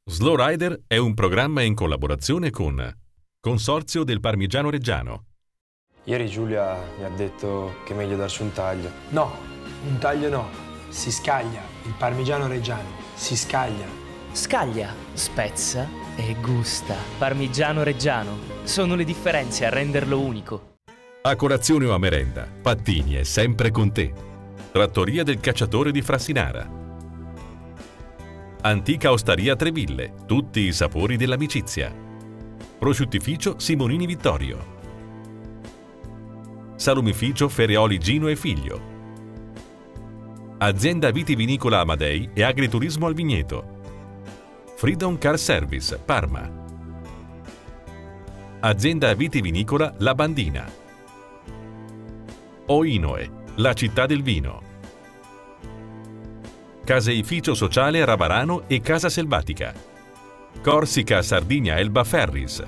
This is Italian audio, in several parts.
Slow Rider è un programma in collaborazione con Consorzio del Parmigiano Reggiano. Ieri Giulia mi ha detto che è meglio darci un taglio. No, un taglio no. Si scaglia. Il Parmigiano Reggiano si scaglia. Scaglia, spezza e gusta. Parmigiano Reggiano. Sono le differenze a renderlo unico. A colazione o a merenda, Pattini è sempre con te. Trattoria del Cacciatore di Frassinara. Antica Osteria Treville, tutti i sapori dell'amicizia. Prosciuttificio Simonini Vittorio. Salumificio Ferreoli Gino e Figlio. Azienda Vitivinicola Amadei e Agriturismo al Vigneto. Freedom Car Service, Parma. Azienda Vitivinicola La Bandina. Oinoe, la città del vino. Caseificio Sociale Ravarano e Casa Selvatica. Corsica Sardinia Elba Ferris.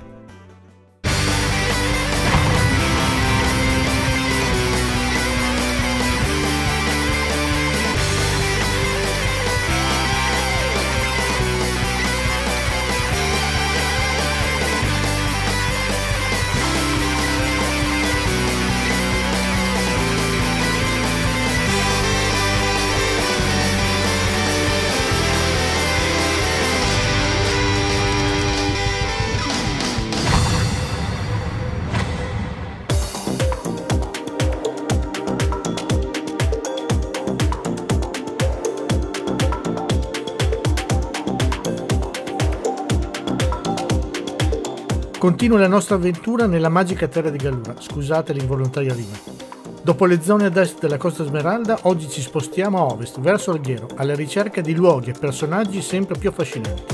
Continua la nostra avventura nella magica terra di Gallura, scusate l'involontaria rima. Dopo le zone ad est della Costa Smeralda, oggi ci spostiamo a ovest, verso Alghero, alla ricerca di luoghi e personaggi sempre più affascinanti.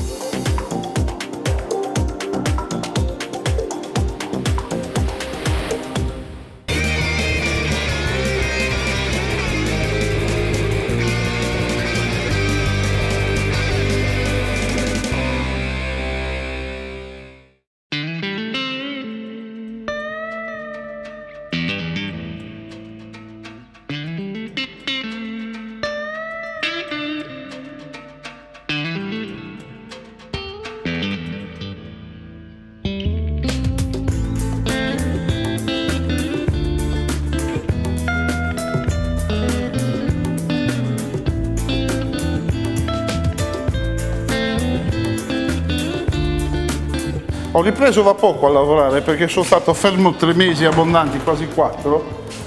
Ho ripreso da poco a lavorare perché sono stato fermo 3 mesi abbondanti, quasi 4,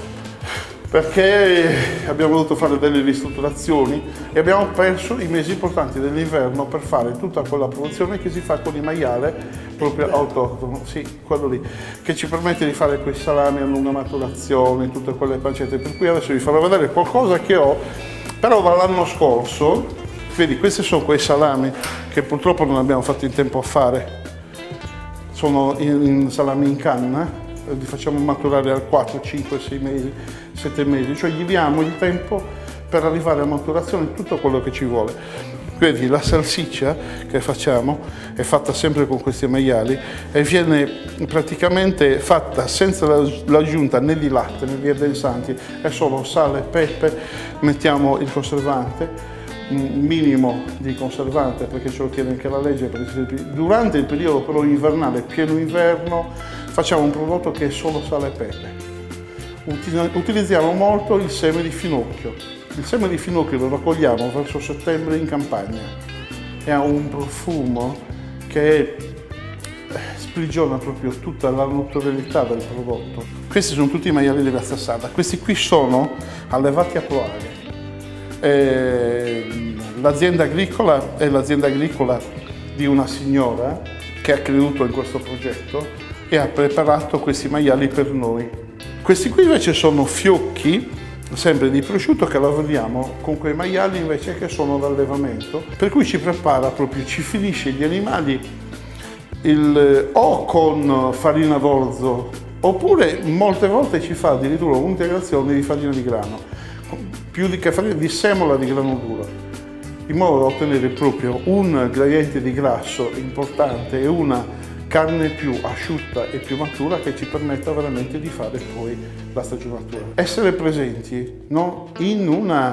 perché abbiamo dovuto fare delle ristrutturazioni e abbiamo perso i mesi importanti dell'inverno per fare tutta quella produzione che si fa con il maiale proprio autoctono, sì, quello lì, che ci permette di fare quei salami a lunga maturazione, tutte quelle pancette, per cui adesso vi farò vedere qualcosa che ho, però dall'anno scorso, vedi, questi sono quei salami che purtroppo non abbiamo fatto in tempo a fare. Sono in salami in canna, li facciamo maturare al 4, 5, 6 mesi, 7 mesi, cioè gli diamo il tempo per arrivare a maturazione tutto quello che ci vuole. Vedi, la salsiccia che facciamo è fatta sempre con questi maiali e viene praticamente fatta senza l'aggiunta né di latte né di addensanti, è solo sale, pepe, mettiamo il conservante, un minimo di conservante perché ce lo chiede anche la legge, perché durante il periodo però invernale, pieno inverno, facciamo un prodotto che è solo sale e pepe. Utilizziamo molto il seme di finocchio. Il seme di finocchio lo raccogliamo verso settembre in campagna e ha un profumo che sprigiona proprio tutta la notorietà del prodotto. Questi sono tutti i maiali di razza sarda. Questi qui sono allevati a Ploaghe. L'azienda agricola è l'azienda agricola di una signora che ha creduto in questo progetto e ha preparato questi maiali per noi. Questi qui invece sono fiocchi, sempre di prosciutto, che lavoriamo con quei maiali invece che sono d'allevamento, per cui ci prepara proprio, ci finisce gli animali o con farina d'orzo oppure molte volte ci fa addirittura un'integrazione di farina di grano. Più che farina di semola di grano duro, in modo da ottenere proprio un gradiente di grasso importante e una carne più asciutta e più matura che ci permetta veramente di fare poi la stagionatura. Essere presenti, no? in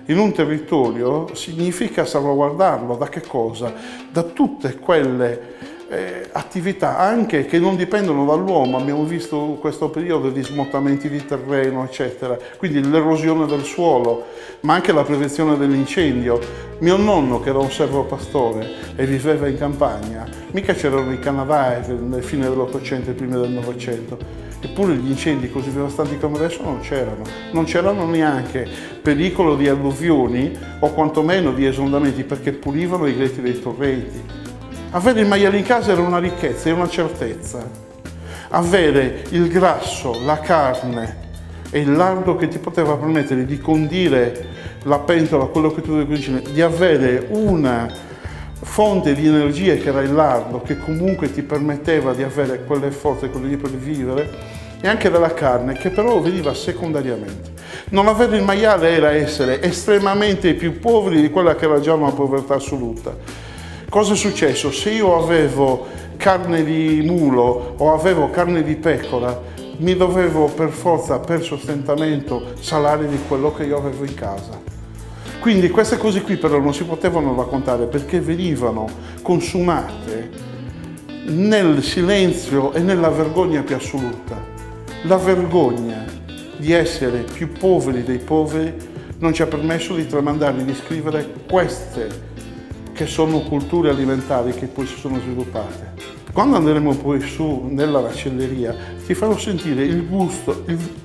in un territorio significa salvaguardarlo. Da che cosa? Da tutte quelle attività anche che non dipendono dall'uomo. Abbiamo visto questo periodo di smottamenti di terreno, eccetera, quindi l'erosione del suolo, ma anche la prevenzione dell'incendio. Mio nonno, che era un servopastore e viveva in campagna, mica c'erano i Canadair nel fine dell'Ottocento e prima del Novecento, eppure gli incendi così devastanti come adesso non c'erano. Non c'erano neanche pericolo di alluvioni o quantomeno di esondamenti, perché pulivano i letti dei torrenti. Avere il maiale in casa era una ricchezza, era una certezza. Avere il grasso, la carne e il lardo che ti poteva permettere di condire la pentola, quello che tu devi cucinare, di avere una fonte di energia che era il lardo, che comunque ti permetteva di avere quelle forze, quelle lì per vivere, e anche della carne, che però veniva secondariamente. Non avere il maiale era essere estremamente più poveri di quella che era già una povertà assoluta. Cosa è successo? Se io avevo carne di mulo o avevo carne di pecora, mi dovevo per forza, per sostentamento, salare di quello che io avevo in casa. Quindi queste cose qui però non si potevano raccontare, perché venivano consumate nel silenzio e nella vergogna più assoluta. La vergogna di essere più poveri dei poveri non ci ha permesso di tramandare e di scrivere queste che sono culture alimentari che poi si sono sviluppate. Quando andremo poi su nella macelleria ti farò sentire il gusto,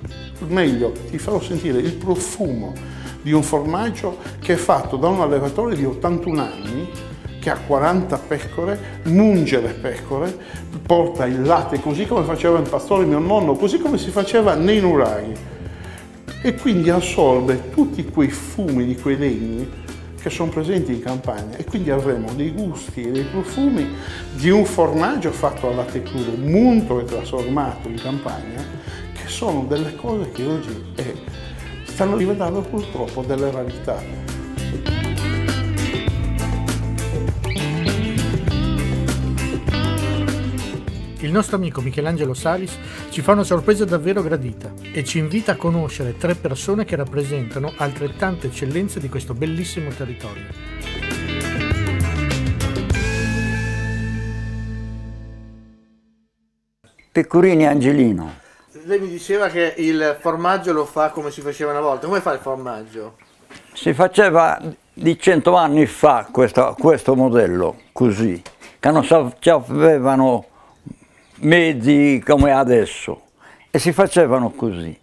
ti farò sentire il profumo di un formaggio che è fatto da un allevatore di 81 anni, che ha 40 pecore, munge le pecore, porta il latte così come faceva il pastore mio nonno, così come si faceva nei nuraghi, e quindi assorbe tutti quei fumi di quei legni che sono presenti in campagna, e quindi avremo dei gusti e dei profumi di un formaggio fatto al latte crudo, munto e trasformato in campagna, che sono delle cose che oggi stanno diventando purtroppo delle rarità. Il nostro amico Michelangelo Salis ci fa una sorpresa davvero gradita e ci invita a conoscere 3 persone che rappresentano altrettante eccellenze di questo bellissimo territorio. Pecorini Angelino. Lei mi diceva che il formaggio lo fa come si faceva una volta. Come fa il formaggio? Si faceva di 100 anni fa questo modello così, che non avevano mezzi come adesso, e si facevano così.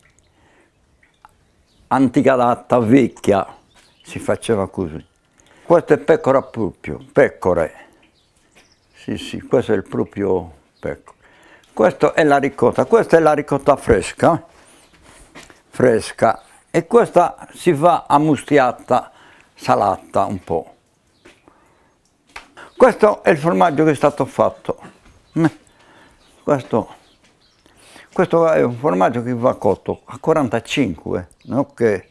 Antica data, vecchia, si faceva così. Questo è pecora proprio, pecore. Sì, questo è il proprio pecore. Questa è la ricotta fresca, e questa si va ammustiata, salata un po'. Questo è il formaggio che è stato fatto. Questo è un formaggio che va cotto a 45, ok?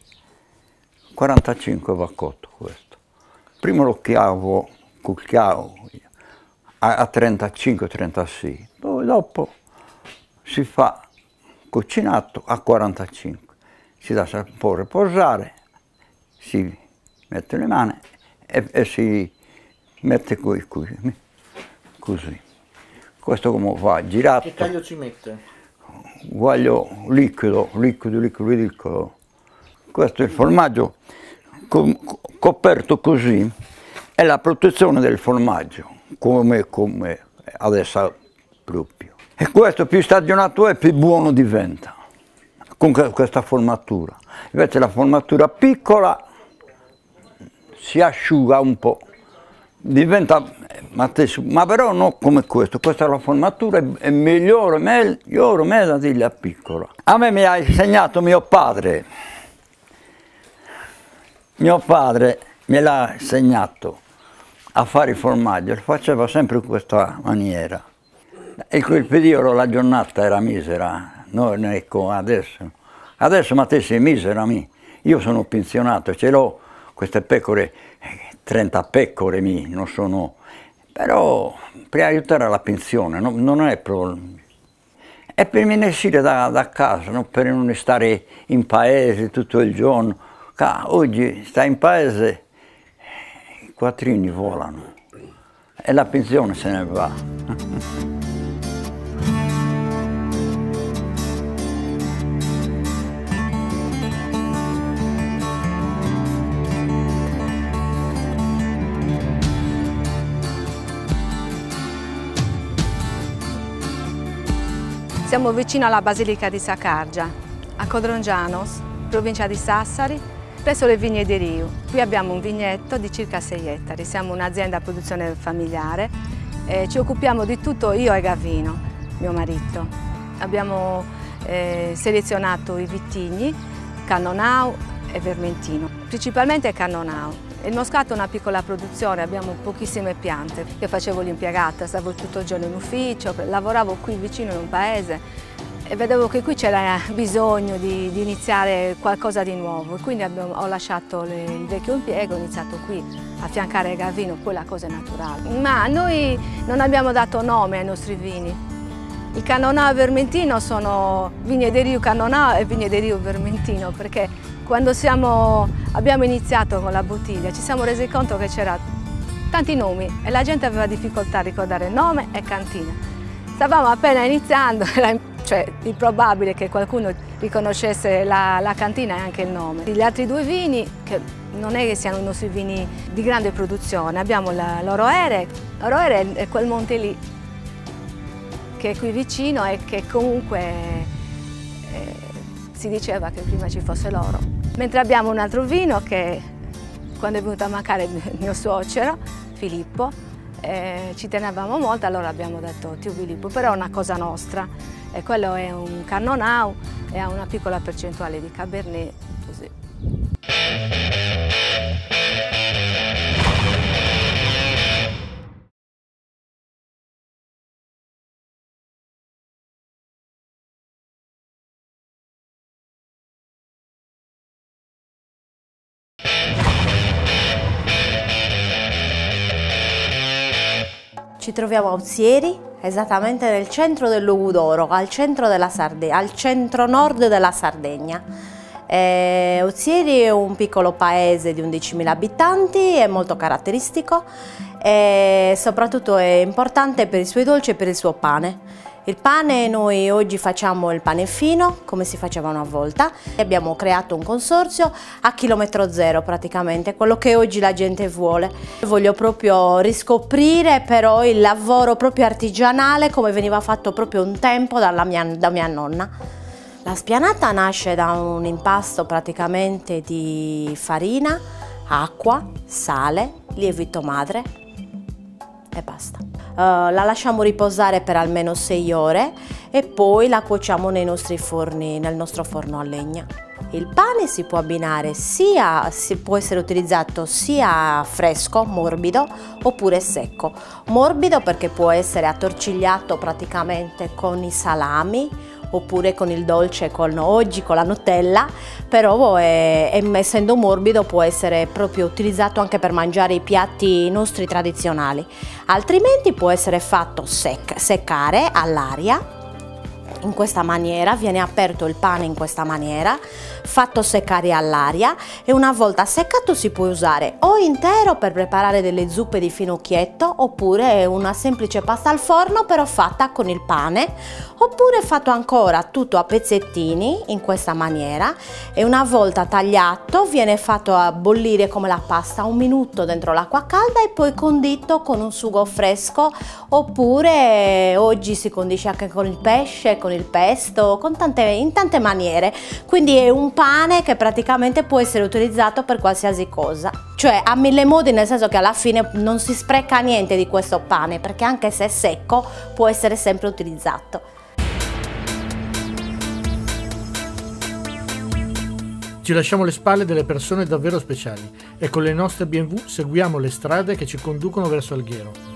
45 va cotto questo. Prima lo cucchiavo a 35-36, dopo si fa cucinato a 45. Si lascia un po' riposare, si mette le mani e si mette qui, così. Questo come va girato. Che taglio ci mette? Guaglio liquido. Questo è il formaggio coperto così, è la protezione del formaggio, come adesso proprio. E questo più stagionato è, più buono diventa, con questa formatura. Invece la formatura piccola si asciuga un po'. Diventa, ma però non come questo. Questa è la formatura, è migliore di la piccola. A me mi ha insegnato mio padre. Mio padre me l'ha insegnato a fare il formaggio, lo faceva sempre in questa maniera. In quel periodo la giornata era misera, non è come adesso. Adesso ma te sei misera, io sono pensionato, ce l'ho queste pecore, 30 pecore non sono, però per aiutare alla pensione non è problema. È per me uscire da casa, per non stare in paese tutto il giorno, Oggi sta in paese, i quattrini volano e la pensione se ne va. Siamo vicino alla Basilica di Saccargia, a Codrongianos, provincia di Sassari, presso le vigne di Riu. Qui abbiamo un vigneto di circa 6 ettari, siamo un'azienda a produzione familiare e ci occupiamo di tutto io e Gavino, mio marito. Abbiamo selezionato i vitigni, Cannonau e Vermentino, principalmente Cannonau. Il Moscato è una piccola produzione, abbiamo pochissime piante. Io facevo l'impiegata, stavo tutto il giorno in ufficio, lavoravo qui vicino in un paese e vedevo che qui c'era bisogno di iniziare qualcosa di nuovo. Quindi ho lasciato il vecchio impiego, ho iniziato qui a affiancare Gavino, poi la cosa è naturale. Ma noi non abbiamo dato nome ai nostri vini. Il Cannonau e Vermentino sono Vigne di Riu Cannonau e Vigne di Riu Vermentino, perché quando abbiamo iniziato con la bottiglia ci siamo resi conto che c'erano tanti nomi e la gente aveva difficoltà a ricordare nome e cantina. Stavamo appena iniziando, era improbabile che qualcuno riconoscesse la cantina e anche il nome. Gli altri due vini, che non è che siano i nostri vini di grande produzione, abbiamo l'Oroere. L'Oroere è quel monte lì, che è qui vicino e che comunque si diceva che prima ci fosse l'oro. Mentre abbiamo un altro vino che quando è venuto a mancare il mio suocero, Filippo, ci tenevamo molto, allora abbiamo detto Tio Filippo, però è una cosa nostra. E quello è un Cannonau e ha una piccola percentuale di Cabernet, così. Ci troviamo a Ozieri, esattamente nel centro del Logudoro, al centro nord della Sardegna. Ozieri è un piccolo paese di 11.000 abitanti, è molto caratteristico e soprattutto è importante per i suoi dolci e per il suo pane. Il pane, noi oggi facciamo il pane fino, come si faceva una volta. Abbiamo creato un consorzio a chilometro zero praticamente, quello che oggi la gente vuole. Voglio proprio riscoprire però il lavoro proprio artigianale come veniva fatto proprio un tempo da mia nonna. La spianata nasce da un impasto praticamente di farina, acqua, sale, lievito madre e basta. La lasciamo riposare per almeno 6 ore e poi la cuociamo nei nostri forni, nel nostro forno a legna. Il pane si può abbinare può essere utilizzato sia fresco, morbido, oppure secco. Morbido perché può essere attorcigliato praticamente con i salami, oppure con il dolce, oggi con la Nutella, però essendo morbido può essere proprio utilizzato anche per mangiare i piatti nostri tradizionali. Altrimenti può essere fatto seccare all'aria. In questa maniera viene aperto il pane in questa maniera, fatto seccare all'aria e una volta seccato si può usare o intero per preparare delle zuppe di finocchietto oppure una semplice pasta al forno però fatta con il pane, oppure fatto ancora tutto a pezzettini in questa maniera e una volta tagliato viene fatto a bollire come la pasta 1 minuto dentro l'acqua calda e poi condito con un sugo fresco, oppure oggi si condisce anche con il pesce, con il pesto, in tante maniere. Quindi è un pane che praticamente può essere utilizzato per qualsiasi cosa, cioè a 1000 modi, nel senso che alla fine non si spreca niente di questo pane perché anche se è secco può essere sempre utilizzato. Ci lasciamo alle spalle delle persone davvero speciali e con le nostre BMW seguiamo le strade che ci conducono verso Alghero.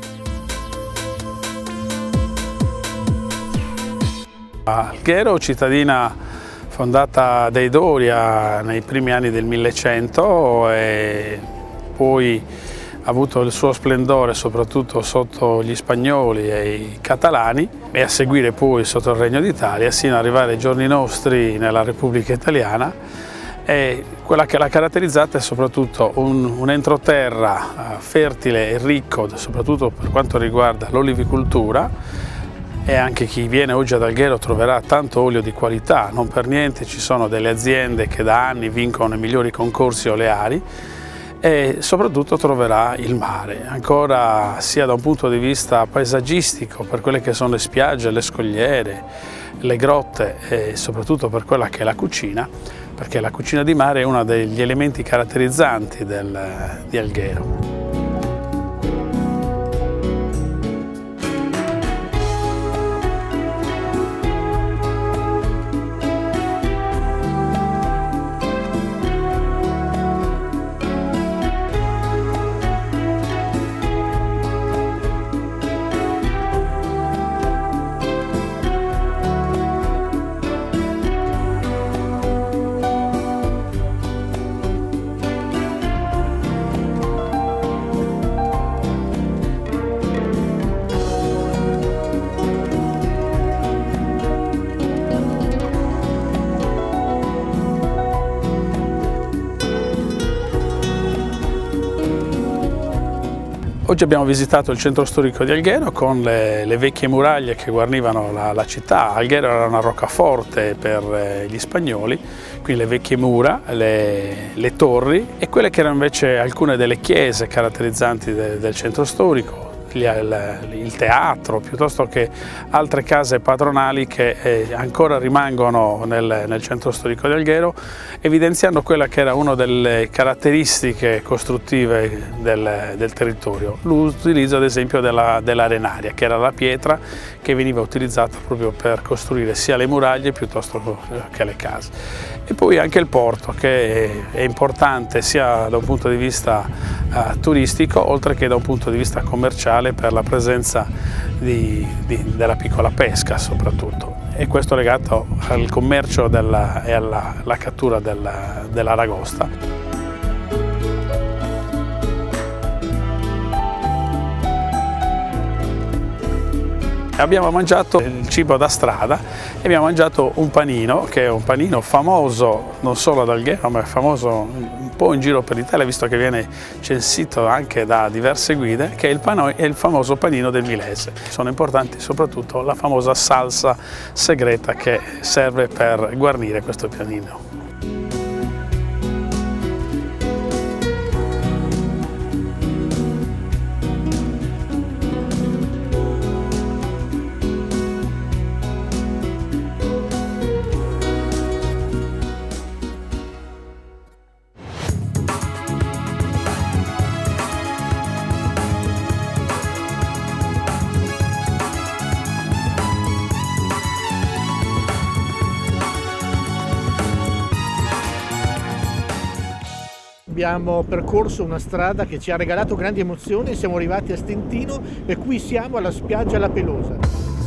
Alghero, cittadina fondata dai Doria nei primi anni del 1100 e poi ha avuto il suo splendore soprattutto sotto gli spagnoli e i catalani e a seguire poi sotto il Regno d'Italia sino ad arrivare ai giorni nostri nella Repubblica Italiana, E quella che l'ha caratterizzata è soprattutto un entroterra fertile e ricco, soprattutto per quanto riguarda l'olivicoltura, e anche chi viene oggi ad Alghero troverà tanto olio di qualità. Non per niente ci sono delle aziende che da anni vincono i migliori concorsi oleari, e soprattutto troverà il mare, ancora sia da un punto di vista paesaggistico, per quelle che sono le spiagge, le scogliere, le grotte, e soprattutto per quella che è la cucina, perché la cucina di mare è uno degli elementi caratterizzanti di Alghero. Oggi abbiamo visitato il centro storico di Alghero con le vecchie muraglie che guarnivano la città. Alghero era una roccaforte per gli spagnoli, qui le vecchie mura, le torri e quelle che erano invece alcune delle chiese caratterizzanti del centro storico, il teatro, piuttosto che altre case padronali che ancora rimangono nel centro storico di Alghero, evidenziando quella che era una delle caratteristiche costruttive del territorio, l'utilizzo ad esempio dell'arenaria, che era la pietra che veniva utilizzata proprio per costruire sia le muraglie piuttosto che le case. E poi anche il porto, che è importante sia da un punto di vista turistico, oltre che da un punto di vista commerciale, per la presenza della piccola pesca soprattutto, e questo legato al commercio e alla cattura dell'aragosta. Abbiamo mangiato il cibo da strada e abbiamo mangiato un panino, che è un panino famoso non solo ad Alghero, ma è famoso un po' in giro per l'Italia, visto che viene censito anche da diverse guide, che è il famoso panino del Milese. Sono importanti soprattutto la famosa salsa segreta che serve per guarnire questo panino. Abbiamo percorso una strada che ci ha regalato grandi emozioni, siamo arrivati a Stentino e qui siamo alla spiaggia La Pelosa.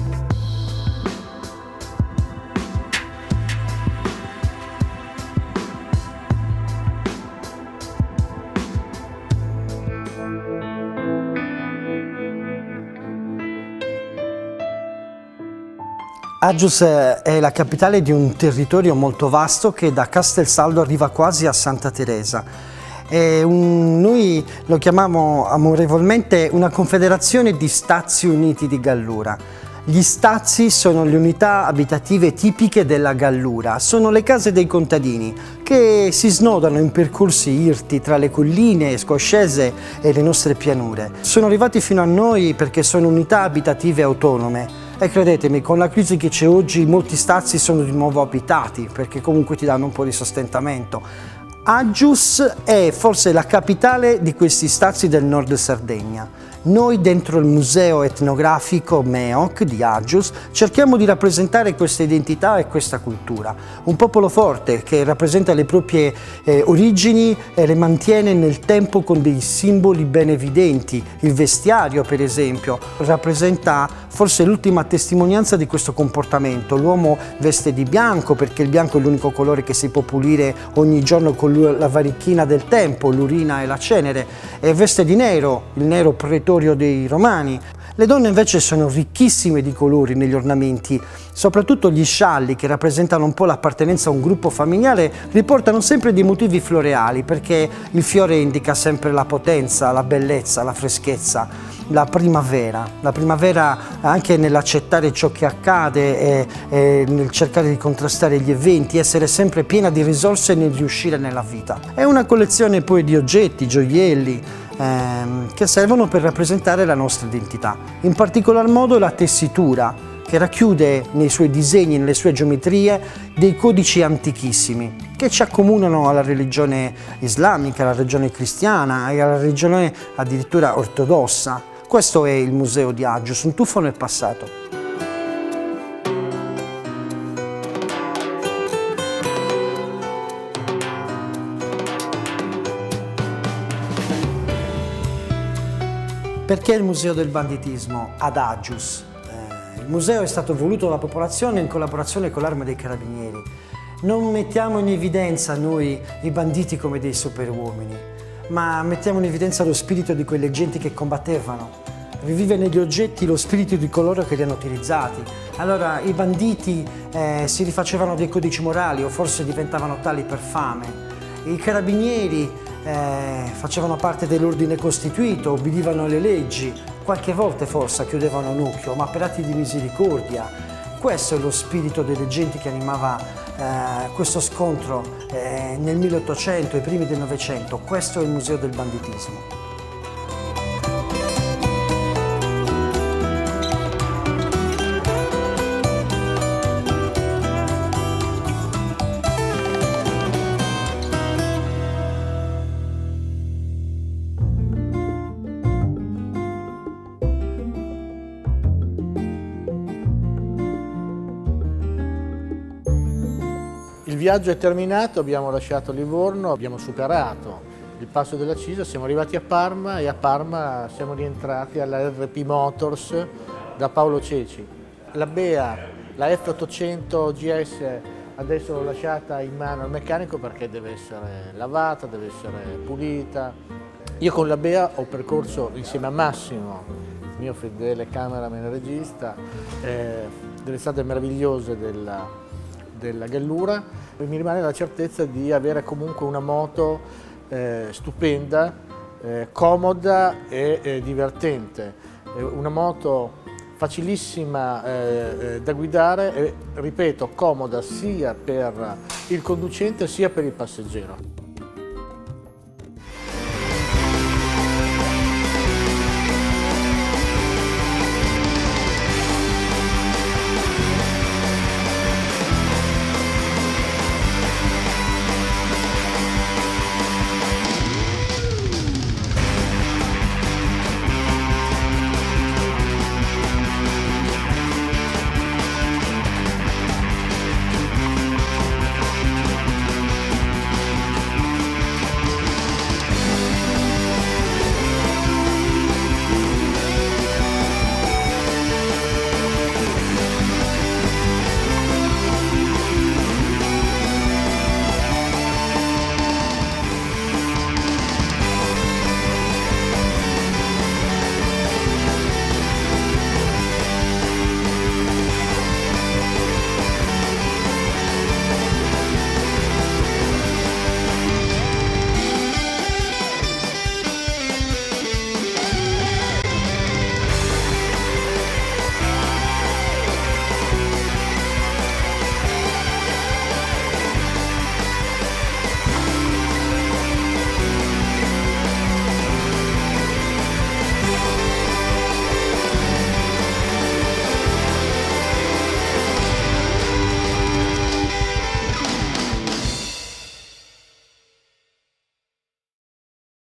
Aggius è la capitale di un territorio molto vasto che da Castelsaldo arriva quasi a Santa Teresa. Noi lo chiamiamo amorevolmente una confederazione di Stazi Uniti di Gallura. Gli stazi sono le unità abitative tipiche della Gallura, sono le case dei contadini che si snodano in percorsi irti tra le colline scoscese e le nostre pianure. Sono arrivati fino a noi perché sono unità abitative autonome e credetemi, con la crisi che c'è oggi molti stazi sono di nuovo abitati perché comunque ti danno un po' di sostentamento. Aggius è forse la capitale di questi stazi del nord Sardegna. Noi dentro il museo etnografico MEOC di Aggius cerchiamo di rappresentare questa identità e questa cultura. Un popolo forte che rappresenta le proprie origini e le mantiene nel tempo con dei simboli ben evidenti. Il vestiario, per esempio, rappresenta forse l'ultima testimonianza di questo comportamento. L'uomo veste di bianco perché il bianco è l'unico colore che si può pulire ogni giorno con la varichina del tempo, l'urina e la cenere, e veste di nero, il nero pretorio dei Romani. Le donne invece sono ricchissime di colori negli ornamenti, soprattutto gli scialli, che rappresentano un po' l'appartenenza a un gruppo familiare, riportano sempre dei motivi floreali, perché il fiore indica sempre la potenza, la bellezza, la freschezza, la primavera anche nell'accettare ciò che accade e nel cercare di contrastare gli eventi, essere sempre piena di risorse nel riuscire nella vita. È una collezione poi di oggetti, gioielli, che servono per rappresentare la nostra identità. In particolar modo la tessitura, che racchiude nei suoi disegni, nelle sue geometrie, dei codici antichissimi che ci accomunano alla religione islamica, alla religione cristiana e alla religione addirittura ortodossa. Questo è il Museo di Agius, un tuffo nel passato. Perché il Museo del Banditismo ad Agius? Il museo è stato voluto dalla popolazione in collaborazione con l'Arma dei Carabinieri. Non mettiamo in evidenza noi i banditi come dei superuomini, ma mettiamo in evidenza lo spirito di quelle genti che combattevano. Rivive negli oggetti lo spirito di coloro che li hanno utilizzati. Allora i banditi si rifacevano dei codici morali o forse diventavano tali per fame. I carabinieri facevano parte dell'ordine costituito, obbedivano alle leggi, qualche volta forse chiudevano un occhio, ma per atti di misericordia. Questo è lo spirito delle genti che animava questo scontro nel 1800 e primi del Novecento. Questo è il Museo del Banditismo. Il viaggio è terminato, abbiamo lasciato Livorno, abbiamo superato il passo della Cisa, siamo arrivati a Parma e a Parma siamo rientrati alla RP Motors da Paolo Ceci. La Bea, la F800 GS adesso l'ho lasciata in mano al meccanico perché deve essere lavata, deve essere pulita. Io con la Bea ho percorso insieme a Massimo, il mio fedele cameraman e regista, delle strade meravigliose della Gallura. Mi rimane la certezza di avere comunque una moto stupenda, comoda e divertente. Una moto facilissima da guidare e, ripeto, comoda sia per il conducente sia per il passeggero.